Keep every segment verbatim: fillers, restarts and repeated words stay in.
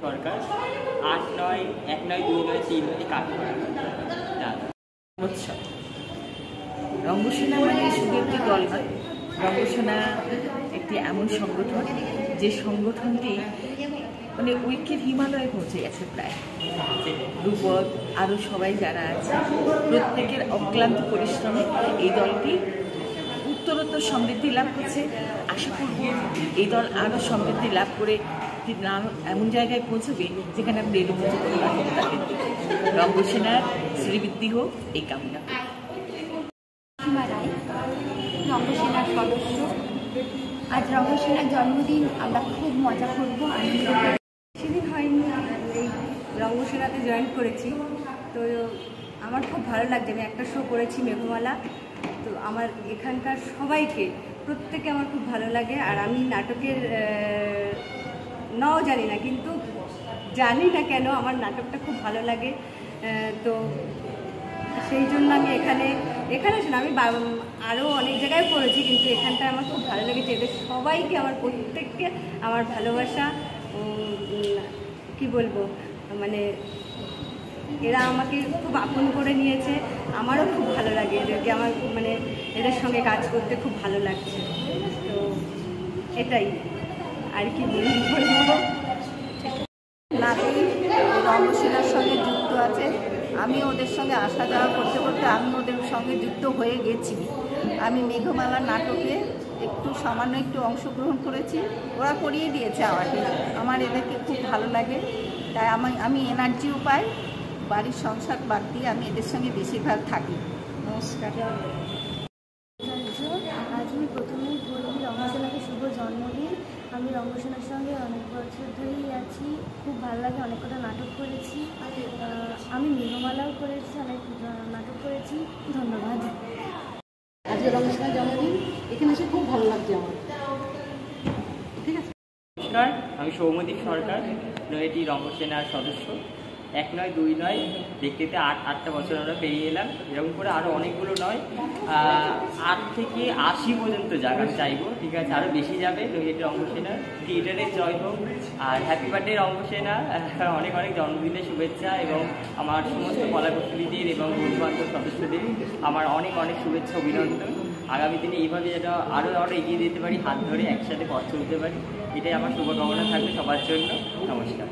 সরকার। আট নয় এক নয় দুই নয় তিন নয় কাঠগড়া। উৎসব রঙ্গসেনা মানে শুধু একটি দল নয়, রঙ্গসেনা একটি এমন সংগঠন যে সংগঠনটি মানে ঐক্যের হিমালয়ে পৌঁছে গেছে। প্রায় রূপক আরও সবাই যারা আছে প্রত্যেকের অক্লান্ত পরিশ্রমে এই দলটি উত্তরোত্তর সমৃদ্ধি লাভ করছে। আশা করব এই দল আরও সমৃদ্ধি লাভ করে এমন জায়গায় পৌঁছবে যেখানে আপনি রেণুমতি করে রাখতে পারেন। রঙ্গসেনার শ্রীবৃদ্ধি হোক এই কামনা। রঙ্গসেনার সদস্য, আজ রঙ্গসেনার জন্মদিন, আমরা খুব মজা করবো। সেদিন হয়নি, এই রঙ্গসেনাতে জয়েন করেছি, তো আমার খুব ভালো লাগছে। আমি একটা শো করেছি মেঘমালা, তো আমার এখানকার সবাইকে প্রত্যেকে আমার খুব ভালো লাগে। আর আমি নাটকের নাও জানি না, কিন্তু জানি না কেন আমার নাটকটা খুব ভালো লাগে। তো সেই জন্য আমি এখানে এখানে শোনা আমি আরও অনেক জায়গায় পড়েছি, কিন্তু এখানটা আমার খুব ভালো লেগেছে। এদের সবাইকে আমার প্রত্যেককে আমার ভালোবাসা, কি বলবো, মানে এরা আমাকে খুব আপন করে নিয়েছে। আমারও খুব ভালো লাগে এদেরকে, আমার মানে এদের সঙ্গে কাজ করতে খুব ভালো লাগছে। তো এটাই আর কি বলবো। নাতি রঙ্গসেনার সঙ্গে যুক্ত আছে, আমি ওদের সঙ্গে আসা যাওয়া করতে করতে আমি ওদের সঙ্গে যুক্ত হয়ে গেছি। আমি মেঘমালা নাটকে একটু সামান্য একটু অংশগ্রহণ করেছি, ওরা করিয়ে দিয়েছে আমাকে। আমার এদেরকে খুব ভালো লাগে, তাই আমি আমি এনার্জিও পাই। বাড়ির সংসার বাদ দিয়ে আমি এদের সঙ্গে বেশিরভাগ থাকি। নমস্কার। আজ আমি প্রথমেই বলি রঙ্গসেনাকে শুভ জন্মদিন। আমি রঙ্গসেনার সঙ্গে অনেক বছর ধরেই আছি, খুব ভালো লাগে। অনেক কটা নাটক করেছি, আমি মেঘমালাও করেছি, অনেক নাটক করেছি। ধন্যবাদ। আজকে রঙ্গসেনার জন্মদিন, এখানে এসে খুব ভালো লাগছে আমার। ঠিক আছে। নমস্কার, আমি সৌম্যদীপ সরকার, নয়টি রঙ্গসেনার সদস্য। এক নয় দুই নয় দেখতে দেখতে আট আটটা বছর আমরা পেরিয়ে এলাম। এরকম করে আরও অনেকগুলো নয়, আট থেকে আশি পর্যন্ত যাক আমি চাইবো। ঠিক আছে, আরও বেশি যাবে। নৈহাটি রঙ্গসেনা থিয়েটারের জয় হোক। আর হ্যাপি বার্থডে রঙ্গসেনা, অনেক অনেক জন্মদিনের শুভেচ্ছা। এবং আমার সমস্ত কলাকুশলীদের এবং বন্ধুবান্ধব সদস্যদের আমার অনেক অনেক শুভেচ্ছা, অভিনন্দন। আগামী দিনে এইভাবে যেটা আরও আরও এগিয়ে দিতে পারি, হাত ধরে একসাথে পথ চলতে পারি, এটাই আমার শুভকামনা থাকবে সবার জন্য। নমস্কার।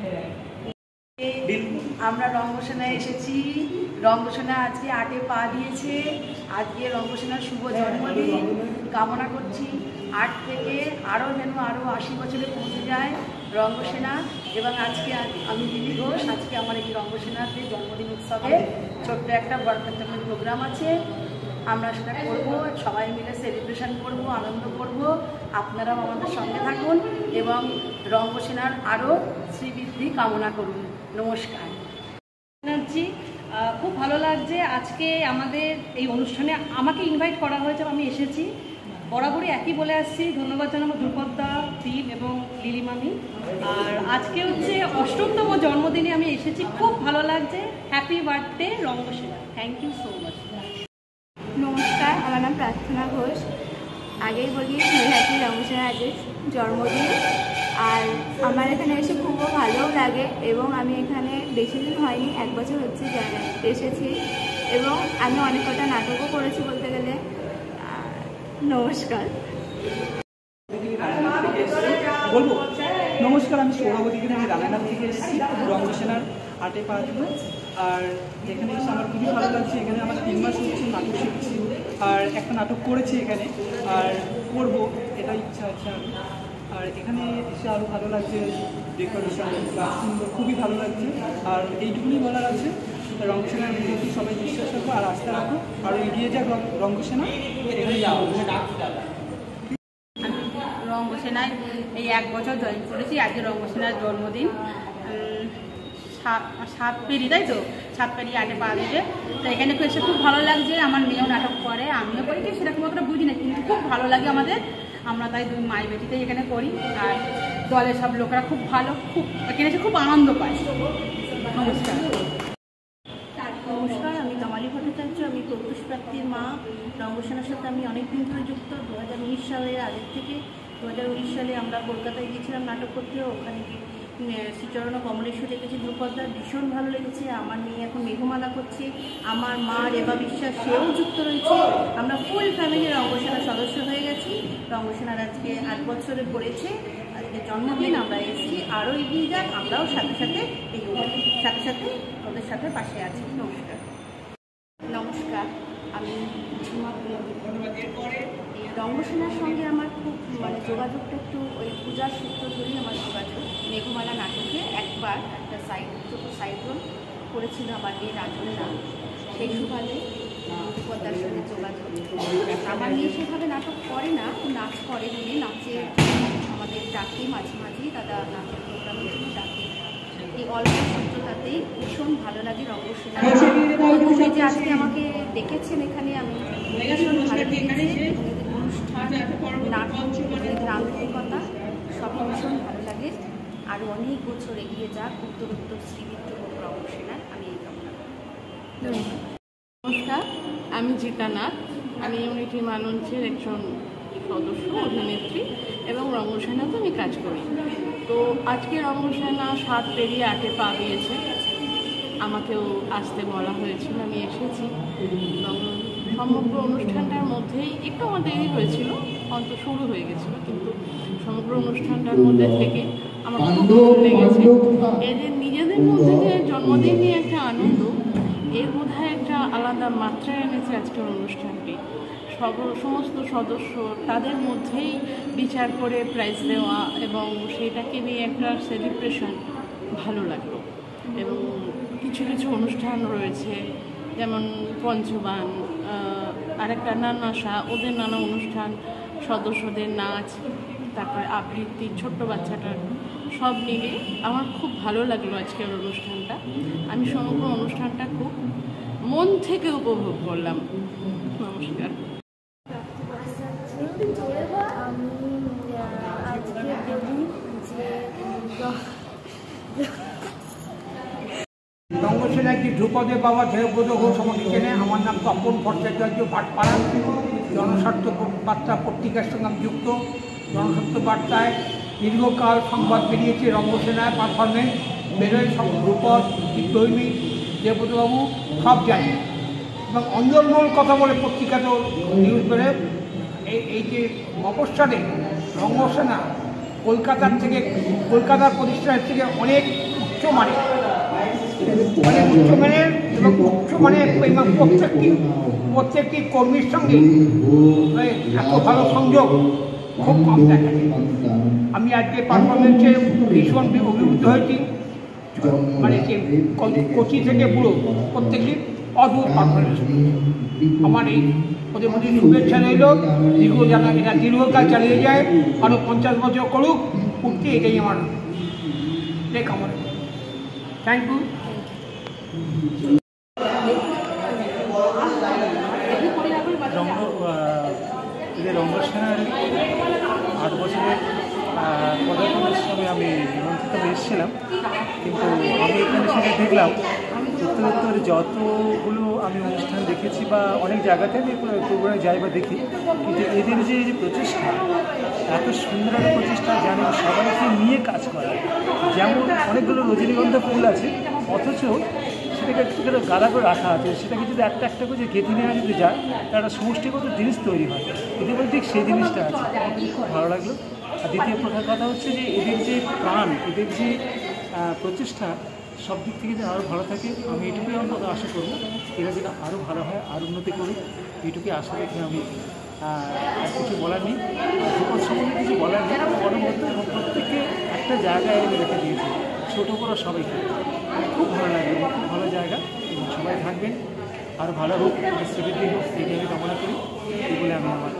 আমরা রঙ্গসেনায় এসেছি। রঙ্গসেনা আজকে আটে পা দিয়েছে। আজকে রঙ্গসেনার শুভ জন্মদিন কামনা করছি। আট থেকে আরও যেন আরও আশি বছরে পৌঁছে যায় রঙ্গসেনা। এবং আজকে আমি দিদি ঘোষ, আজকে আমার এই রঙ্গসেনাতে জন্মদিন উৎসবে ছোট্ট একটা বরখাস্তানের প্রোগ্রাম আছে। আমরা সেটা করব, সবাই মিলে সেলিব্রেশন করব, আনন্দ করব। আপনারাও আমাদের সঙ্গে থাকুন এবং রঙ্গসেনার আরও শ্রীবৃদ্ধি কামনা করুন। নমস্কার। এনার্জি খুব ভালো লাগছে। আজকে আমাদের এই অনুষ্ঠানে আমাকে ইনভাইট করা হয়েছে, আমি এসেছি। বরাবরই একই বলে আসছি, ধন্যবাদ জানাবো ধ্রুপদা, দীপ এবং লিলিমামি। আর আজকে হচ্ছে অষ্টমতম জন্মদিনে আমি এসেছি, খুব ভালো লাগছে। Happy birthday Rangasena, thank you so much. নমস্কার, আমার নাম প্রার্থনা ঘোষ। আগেই বলি নৈহাটি রঙ্গসেনা আজকে জন্মদিন, আর আমার এখানে এসে খুব ভালোও লাগে। এবং আমি এখানে বেশি দিন হয়নি, এক বছর হচ্ছে এসেছি, এবং আমি অনেক কটা নাটকও করেছি বলতে গেলে। নমস্কার। বলবো নমস্কার, আমি সৌরভী থেকে, আমি রানাঘাট থেকে এসেছি রঙ্গসেনার আটে পা দিতে। আর এখানে এসে আমার খুবই ভালো লাগছে। এখানে আমার তিন মাস হচ্ছে নাটক শিখছি, আর একটা নাটক করেছি এখানে, আর করবো এটা ইচ্ছা আছে আমি। আর এখানে এসে আরও ভালো লাগছে, ডেকোরেশন সুন্দর, খুবই ভালো লাগছে। আর এইটুকুনি বলার আছে, রঙ্গসেনার প্রতি সবাই বিশ্বাস রাখো আর আস্থা রাখো, আরও এগিয়ে যাক রঙ্গসেনা। এখানে যাবো রঙ্গসেনায় এই এক বছর জয়েন করেছি। আজকে রঙ্গসেনার জন্মদিন, সাত পেরি, তাই তো সাত পেরি আটে পা দিতে। তো এখানে এসে খুব ভালো লাগছে। আমার মেয়েও নাটক করে, আমিও করি, কিন্তু সেরকম অতটা বুঝি না, কিন্তু খুব ভালো লাগে আমাদের। আমরা তাই দুই মাই বেটিতেই এখানে করি। আর দলের সব লোকেরা খুব ভালো, খুব এখানে এসে খুব আনন্দ পায়। নমস্কার। নমস্কার, আমি কামালী ভট্টাচার্য, আমি প্রত্যুষ প্রাপ্তির মা। রঙ্গসেনার সাথে আমি অনেক দিন ধরে যুক্ত, দু হাজার উনিশ সালের আগের থেকে। দু হাজার উনিশ সালে আমরা কলকাতায় গিয়েছিলাম নাটক করতে, ওখানে শ্রীচরণ ও কমলেশ্বর দেখেছি, ধ্রুপদদার ভীষণ ভালো লেগেছে। আমার মেয়ে এখন মেঘমালা করছে, আমার মা রেবা বিশ্বাস সেও যুক্ত রয়েছে। আমরা ফুল ফ্যামিলি রঙ্গসেনার সদস্য হয়ে গেছি। রঙ্গসেনার আজকে আট বছরে পড়েছে, আজকে জন্মদিন। আমরা এসেছি, আরও এগিয়ে যাক, আমরাও সাথে সাথে এগিয়ে সাথে সাথে ওদের সাথে পাশে আছি। নমস্কার। নমস্কার, আমি ঝুমা রঙ্গসেনার সঙ্গে আমার খুব মানে যোগাযোগটা একটু ওই পূজার সূত্র ধরেই আমার যোগাযোগ। মেঘমালা নাটকে একবার একটা সাইড ছোটো সাইড রোল করেছিল আমার মেয়ে রাজন্যা, সেই সুবাদে পদ্মার সঙ্গে যোগাযোগ। আমার মেয়ে সেভাবে নাটক করে না, নাচ করে বলে নাচে আমাদের ডাকে মাঝে মাঝেই দাদা নাচের প্রোগ্রামের জন্য ডাকে। এই অল্প সূত্রতাতেই ভীষণ ভালো লাগে রঙ্গসেনা। যে আজকে আমাকে ডেকেছেন এখানে, আমি ভীষণ ভালো লেগেছে। অনুষ্ঠান, নাটক, এদের আন্তরিকতা সবই ভীষণ ভালো লাগে। আরও অনেক বছর এগিয়ে যাক, উত্তর উত্তর শ্রীবৃদ্ধ হোক রঙ্গসেনার, আমি এই কামনা করি। নমস্কার, আমি জিতা নাথ। আমি ইউনিটি মঞ্চের একজন সদস্য, অভিনেত্রী এবং রঙ্গসেনাতে আমি কাজ করি। তো আজকে রঙ্গসেনা সাত পেরিয়ে আটে পা দিয়েছে, আমাকেও আসতে বলা হয়েছিল, আমি এসেছি। সমগ্র অনুষ্ঠানটার মধ্যেই একটু আমার দেরি হয়েছিল, অন্ত শুরু হয়ে গেছিলো, কিন্তু সমগ্র অনুষ্ঠানটার মধ্যে থেকে আমার খুব ভালো লেগেছে। এদের নিজেদের মধ্যে যে জন্মদিন নিয়ে একটা আনন্দ, এর বোধহয় একটা আলাদা মাত্রায় এনেছে আজকের অনুষ্ঠানটি। সব সমস্ত সদস্য তাদের মধ্যেই বিচার করে প্রাইজ দেওয়া এবং সেটাকে নিয়ে একটা সেলিব্রেশন ভালো লাগলো। এবং কিছু কিছু অনুষ্ঠান রয়েছে, যেমন পঞ্চবান, আরেকটা নানাশা, ওদের নানা অনুষ্ঠান, সদস্যদের নাচ, তারপরে আবৃত্তি, ছোট্ট বাচ্চাটার সব মিলে আমার খুব ভালো লাগলো আজকের অনুষ্ঠানটা। আমি সমগ্র অনুষ্ঠানটা খুব মন থেকে উপভোগ করলাম। নমস্কার। আমি আজকে বলি যে রঙ্গসেনার যে ধ্রুপদের বাবা দেবব্রত ঘোষ আমাকে চেনে। আমার নাম তপন ভট্টাচার্য, ভাটপাড়া। জনস্বার্থ বার্তা পত্রিকার সঙ্গে আমি যুক্ত। জনস্বার্থ বার্তায় দীর্ঘকাল সংবাদ বেরিয়েছে, রঙ্গসেনার পারফরমেন্স বেরোয়, সব ধ্রুপদ, দৈমিক, দেবব্রতবাবু সব জানি। এবং অঞ্জলমূল কথা বলে পত্রিকাতেও নিউজ বেরোয়। এই এই যে অবস্থানে রঙ্গসেনা কলকাতার থেকে, কলকাতার প্রতিষ্ঠানের থেকে অনেক উচ্চমানের, অনেক উচ্চমানের এবং উচ্চমানের এবং প্রত্যেকটি প্রত্যেকটি কর্মীর সঙ্গে এত ভালো সংযোগ খুব কম দেখা যায়। আমি আজকে পারফরমেন্সে ভীষণ অভিভূত হয়েছি। মানে যে কোচি থেকে পুরো প্রত্যেকটি অদ্ভুত পারফরমেন্স। আমার এই ওদের মধ্যে শুভেচ্ছা রইল, দীর্ঘ জানা এরা দীর্ঘকাল চালিয়ে যায়, আরও পঞ্চাশ বছর করুক, উঠতে এটাই আমার কামনা। Thank you. রঙ্গসেনার আট বছরের পদার্পণ উৎসবে আমি নিমন্ত্রিত এসেছিলাম, কিন্তু আমি এখানে সেটা দেখলাম উত্তর উত্তর যতগুলো আমি অনুষ্ঠান দেখেছি বা অনেক জায়গাতে আমি প্রোগ্রামে যাই বা দেখি, কিন্তু এদের যে যে প্রচেষ্টা, এত সুন্দর একটা প্রচেষ্টা, যেন সবাইকে নিয়ে কাজ করা। যেমন অনেকগুলো রজনীগন্ধা ফুল আছে, অথচ সেটাকে একটু করে গাদা করে রাখা আছে, সেটাকে যদি একটা একটা করে গেঁথে নেওয়া যদি যায়, তার একটা সমষ্টিগত জিনিস তৈরি হয়। এদের মধ্যে ঠিক সেই জিনিসটা আছে, খুব ভালো লাগলো। আর দ্বিতীয় প্রধান কথা হচ্ছে যে এদের যে প্রাণ, এদের যে প্রচেষ্টা, সব দিক থেকে যেন আরও ভালো থাকে। আমি এটুকুই অন্তত আশা করব, এরা যেন আরও ভালো হয়, আরও উন্নতি করুক, এইটুকুই আশা রেখে আমি আর কিছু বলার নেই। ধ্রুপদ সম্বন্ধে কিছু বলার নেই, পরবর্তী এবং প্রত্যেককে একটা জায়গায় আমি রেখে দিয়েছি, ছোটো বড়ো সবাইকে। খুব ভালো লাগবে, খুব ভালো জায়গা, এবং সবাই থাকবেন, আরও ভালো হোক, শ্রীবৃদ্ধি হোক, এই আমি কামনা করি। এই বলে আমি আমার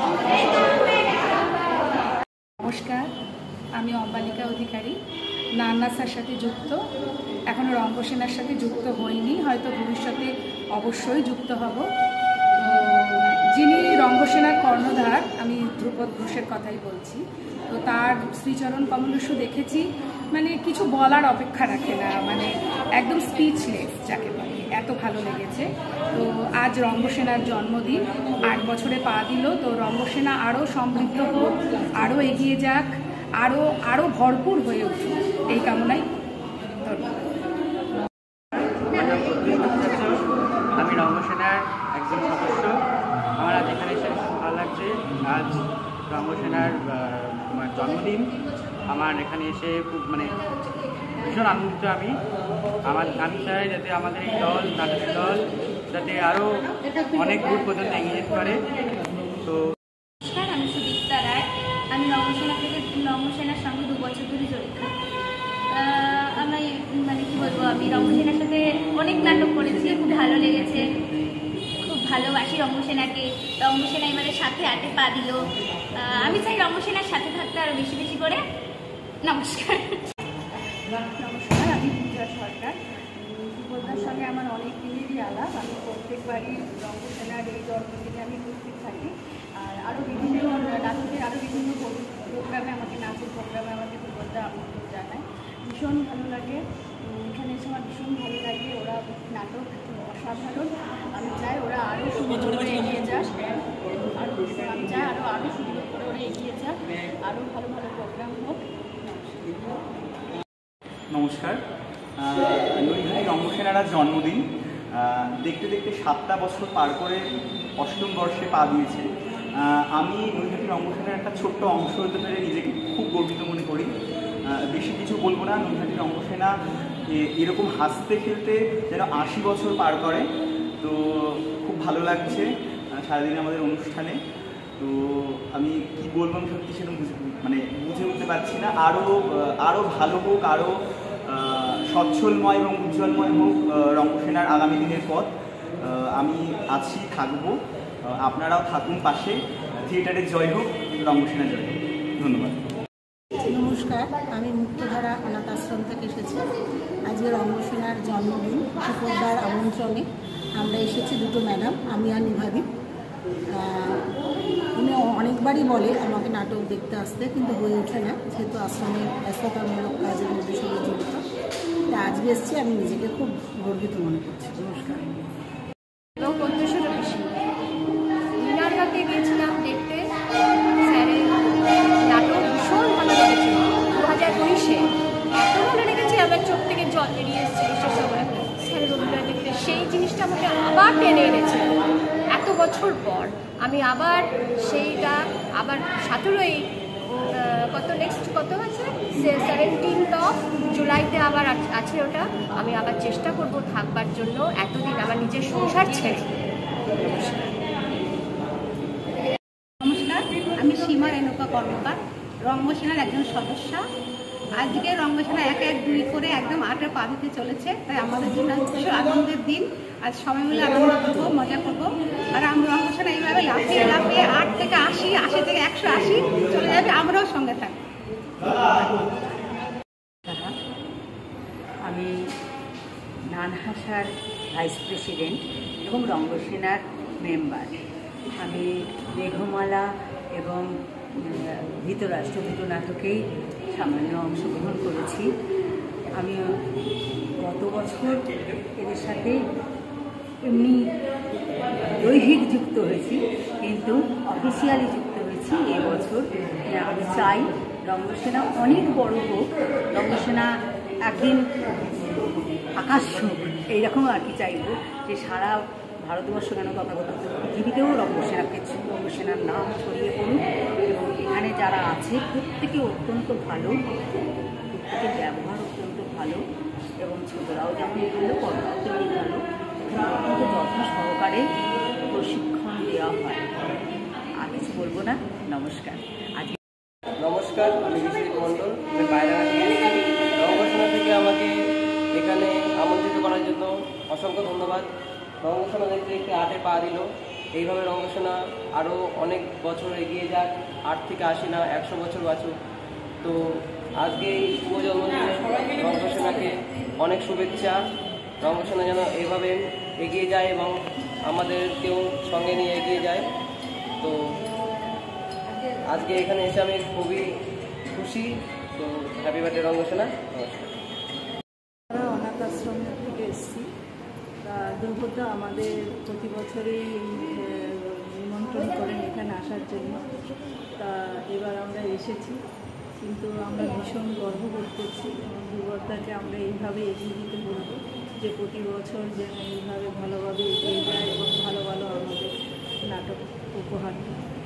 নমস্কার, আমি অম্বালিকা অধিকারী, নান্নাসার সাথে যুক্ত। এখনও রঙ্গসেনার সাথে যুক্ত হইনি, হয়তো ভবিষ্যতে অবশ্যই যুক্ত হব। যিনি রঙ্গসেনার কর্ণধার, আমি ধ্রুপদ ঘোষের কথাই বলছি। তো তার শ্রীচরণ কমলেশ্বর দেখেছি, মানে কিছু বলার অপেক্ষা রাখে না, মানে একদম স্পিচলেস যাকে বলে, এত ভালো লেগেছে। তো আজ রঙ্গসেনার জন্মদিন, আট বছরে পা দিল। তো রঙ্গসেনা আরও সমৃদ্ধ হোক, আরও এগিয়ে যাক, আরও আরও ভরপুর হয়ে উঠুক এই কামনাই। ধন্যবাদ। আমি রঙ্গসেনার একজন সদস্য। আমার আজ এখানে এসে ভালো লাগছে। আজ রঙ্গসেনার তোমার জন্মদিন। আমার এখানে এসে খুব মানে ভীষণ আনন্দিত আমি। আমার আমি চাই যাতে আমাদের এই দল নাটক দল যাতে আরও অনেক দূর পর্যন্ত এগিয়ে যেতে পারে। তো নমস্কার, আমি সুদীপ্তা রায়। আমি রঙ্গসেনা থেকে রঙ্গসেনার সঙ্গে দু বছর ধরে জড়িত। আমি মানে কী বলবো, আমি রঙ্গসেনার সাথে অনেক নাটক করেছি, খুব ভালো লেগেছে, খুব ভালোবাসি রঙ্গসেনাকে। রঙ্গসেনা এবারে সাথে আটে পা দিল। আমি চাই রঙ্গসেনার সাথে থাকতে আরও বেশি বেশি করে। নমস্কার। নমস্কার, আমি পূজা সরকার। সুভদ্রার সঙ্গে আমার অনেক দিনেরই আলাপ। আমি প্রত্যেকবারই রঙ্গসেনার এই জন্মদিনে আমি উপস্থিত থাকি। আর আরও বিভিন্ন নাটকের আরও বিভিন্ন প্রোগ্রামে আমাকে নাচের প্রোগ্রামে আমাকে সুভদ্রা আমন্ত্রণ জানায়। ভীষণ ভালো লাগে, এখানে এসে আমার ভীষণ ভালো লাগে। ওরা নাটক অসাধারণ। আমি চাই ওরা আরও সুন্দর করে এগিয়ে যাক, আরও আমি চাই আরও আরও সুন্দর করে ওরা এগিয়ে যাক, আরও ভালো ভালো প্রোগ্রাম হোক। নমস্কার, নৈহাটি রঙ্গসেনার জন্মদিন। দেখতে দেখতে সাতটা বছর পার করে অষ্টম বর্ষে পা দিয়েছে। আমি নৈহাটি রঙ্গসেনার একটা ছোট্ট অংশ হতে পেরে নিজেকে খুব গর্বিত মনে করি। বেশি কিছু বলবো না। নৈহাটি রঙ্গসেনা এরকম হাসতে খেলতে যেন আশি বছর পার করে। তো খুব ভালো লাগছে সারাদিন আমাদের অনুষ্ঠানে। তো আমি কি বলবো আমি সত্যি সেরকম মানে বুঝে উঠতে পারছি না। আরও আরও ভালো হোক, আরও সচ্ছলময় এবং উজ্জ্বলময় হোক রঙ্গসেনার আগামী দিনের পথ। আমি আছি, থাকবো। আপনারাও থাকুন পাশে। থিয়েটারের জয় হোক, রঙ্গসেনা জয় হোক। ধন্যবাদ। নমস্কার, আমি মুক্তধারা অনাথ আশ্রম থেকে এসেছি। আজকে রঙ্গসেনার জন্মদিন। সুভদ্রার আমন্ত্রণে আমরা এসেছি দুটো ম্যাডাম, আমি আর নিভাদি। উনি অনেকবারই বলে আমাকে নাটক দেখতে আসতে, কিন্তু হয়ে ওঠে না, যেহেতু আশ্রমের ব্যস্ততামূলক কাজের মধ্যে সঙ্গে জড়িত। আজকে এসেছি, আমি নিজেকে খুব গর্বিত মনে করছি। নমস্কার। এবং প্রত্যুষের বেশি মিনারগাতে গিয়েছিলাম দেখতে। স্যারের নাটক ভীষণ ভালো লেগেছে। দু হাজার উনিশে এত ভালো লেগেছে আমার চোখ থেকে জল বেরিয়ে এসেছে বিশেষ সময় স্যারের অভিনয় দেখতে। সেই জিনিসটা আমাকে আবার টেনে এনেছে এত বছর পর। আমি আবার সেইটা আবার সতেরোই কত নেক্সট কত আছে সেভেন্টিন্থ অফ জুলাইতে আবার আছে ওটা। আমি আবার চেষ্টা করব থাকবার জন্য এতদিন আমার নিজের সংসার ছেড়ে। নমস্কার, আমি সীমা রেণুকা কর্মকার, রঙ্গসেনার একজন সদস্য। আজকে রঙ্গসেনা এক এক দুই করে একদম আটে পা দিতে চলেছে, তাই আমাদের জন্য ভীষণ আনন্দের দিন। আজ সবাই মিলে আনন্দ করবো, মজা করবো। আর আমরা রঙ্গসেনা এইভাবে লাফিয়ে লাফিয়ে আট থেকে আশি, আশি থেকে একশো আশি চলে যাবে, আমরাও সঙ্গে থাকবো। আমি নানহাসার ভাইস প্রেসিডেন্ট এবং রঙ্গসেনার মেম্বার। আমি মেঘমালা এবং ধৃতরাষ্ট্র দুটো নাটকেই সামান্য অংশগ্রহণ করেছি। আমি গত বছর এদের সাথে এমনি দৈহিক যুক্ত হয়েছি, কিন্তু অফিসিয়ালি যুক্ত হয়েছি এবছর। আমি চাই রঙ্গসেনা অনেক বড় হোক, রঙ্গসেনা একদিন আকাশ হোক, এইরকম আর কি চাইব। যে সারা ভারতবর্ষ কেন কথা বলতে পৃথিবীতেও রঙ্গসেনাকে রঙ্গসেনার নাম ছড়িয়ে পড়ুক। এবং এখানে যারা আছে প্রত্যেকে অত্যন্ত ভালো, প্রত্যেকের ব্যবহার অত্যন্ত ভালো, এবং ছোটরাও যেমন ভালো, বড়রাও তেমনি ভালো। অত্যন্ত যত্ন সহকারে প্রশিক্ষণ দেওয়া হয়। আর কিছু বলবো না। নমস্কার। আজকে নমস্কার, আমি বিশ্বজিৎ মণ্ডল। আমি বাইরে রঙ্গসেনা থেকে আমাকে এখানে আমন্ত্রিত করার জন্য অসংখ্য ধন্যবাদ। রঙ্গসেনা দেখতে দেখতে আটে পা দিল। এইভাবে রঙ্গসেনা আরও অনেক বছর এগিয়ে যাক, আট থেকে আশি না একশো বছর বাঁচুক। তো আজকে এই শুভ জন্মদিনে রঙ্গসেনাকে অনেক শুভেচ্ছা। রঙ্গসেনা যেন এইভাবে এগিয়ে যায় এবং আমাদেরকেও সঙ্গে নিয়ে এগিয়ে যায়। তো আজকে এখানে এসে আমি খুবই খুশি। তো হ্যাপি বার্থডে রঙ্গসেনা। নমস্কার। অনাথ আশ্রম থেকে এসেছি। তা দুর্গা আমাদের প্রতি বছরই নিমন্ত্রণ করেন এখানে আসার জন্য। তা এবার আমরা এসেছি। কিন্তু আমরা ভীষণ গর্ববোধ করছি এবং ধ্রুবদাকে আমরা এইভাবে এগিয়ে দিতে বলবো যে প্রতি বছর যেন এইভাবে ভালোভাবে এগিয়ে যায় এবং ভালো ভালো আমাদের নাটক উপহার দেয়।